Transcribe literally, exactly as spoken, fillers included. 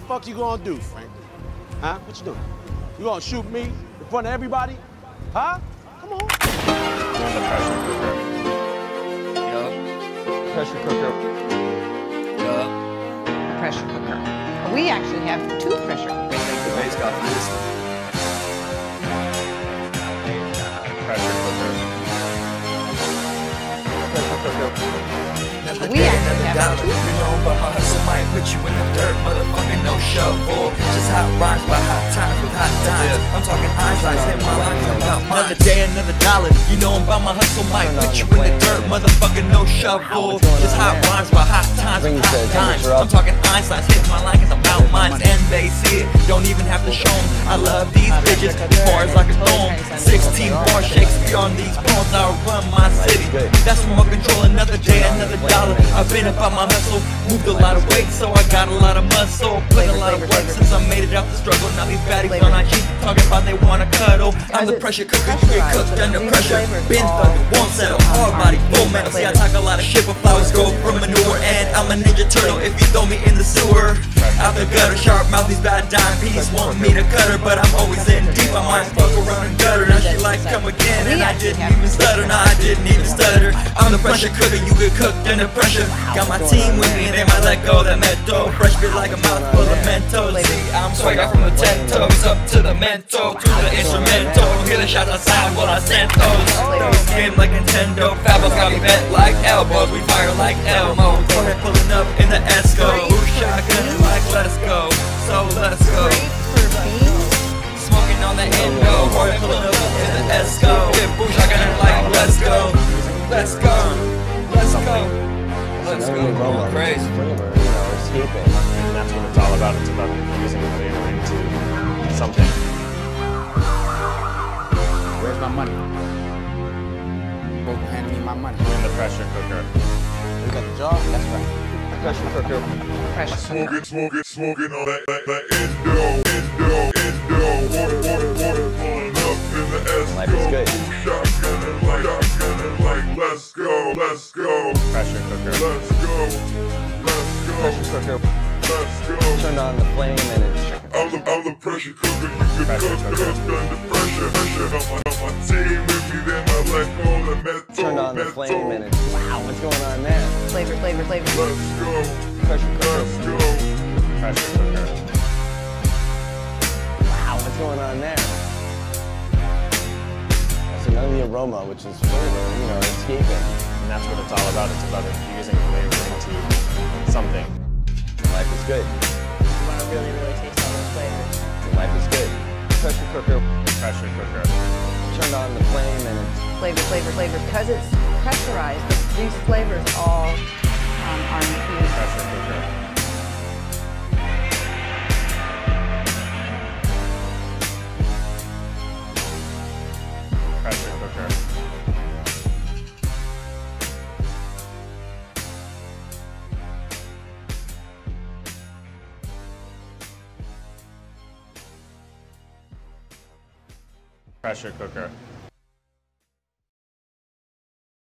fuck you gonna do, Frank? Huh? What you doing? You gonna shoot me in front of everybody? Huh? Come on. You're the pressure cooker. Yup. Pressure cooker. Yup. Pressure cooker. We actually have two pressure cookers. The base got this. Pressure cooker. Pressure cooker. We actually have two. You know, but my hustle might put you in the dirt, motherfucking no shovel. Just hot rhymes by hot times with hot times. I'm talking Einstein's, hit my lines about mine. Another day, another dollar. You know about my hustle might put you in the dirt, motherfucking no shovel. Just hot rhymes by hot times with hot times. I'm talking Einstein's, hit my line cause I'm about mine. And they see it, don't even have to show them. I love these bitches as far as I can throw them. sixteen bar Shakespeare on these bones, I run my city. That's remote control, another day, another dollar. I've been about my hustle, moved a lot of weight, so I got a lot of muscle. Put a lot of work since I made it out the struggle. Now these baddies on I G talking about they wanna cuddle. I'm the pressure cooker, you get cooked under pressure. Been thugging, won't settle, hard body, full metal. See I talk a lot of shit, but flowers grow from manure. And I'm a ninja turtle if you throw me in the sewer. Out the gutter, sharp mouth, these bad dime piece want me to cut her, but I'm always in deep. I might fuck around and gutter. Now she likes come again, and I didn't even stutter. No, I didn't even stutter. I'm the pressure cooker, you get cooked under pressure. Got my team with me and they might let go of that mental. Fresh bit like a mouthful of Mentos. See, I'm swagger from the ten toes up to the mental, to the instrumental. Hear the shots outside while I sent those. Those game like Nintendo. Fabos got me bent like elbows. We fire like Elmo. Forehead pulling up in the Esco. Shotgun like let's go. So let's go. Smoking on the endo. Forehead pulling up in the Esco. Hit boo shotgun like let's go. Let's go. Let's go. Let's go. Going crazy. Flavor, you know, escaping. And that's what it's all about. It's about using flavoring to something. Where's my money? Both hand me my money. In the pressure cooker. You got the job? That's right. Pressure cooker. Pressure cooker. Smoking, smoking, smoking on that, that, that endo, endo, endo. Water, water, water, pulling up in the Esco. Life is good. Shotgunning like, shotgunning like, let's go, let's go. Pressure cooker. Let's go, let's go. Pressure cooker. Let's go. Turned on the flame and it's I'm the, I'm the pressure cooker. You get Pressure cooked, cooker. cooked under pressure. Pressure on my, on my team with me, then I let go the metal. turned on the metal. flame and it's wow, what's going on there? Flavor, flavor, flavor. Let's go, Pressure let's cooker. go. Pressure cooker. Wow, what's going on there? So none of the aroma, which is flavor, you know, escaping. And that's what it's all about. It's about infusing flavoring to something. Life is good. You want to really, really taste all those flavors. Life is good. Pressure cooker. Pressure cooker. Turned on the flame and it's Flavor, flavor, flavor. Because it's pressurized, these flavors all um, are infused. pressure cooker. Pressure cooker. Pressure cooker.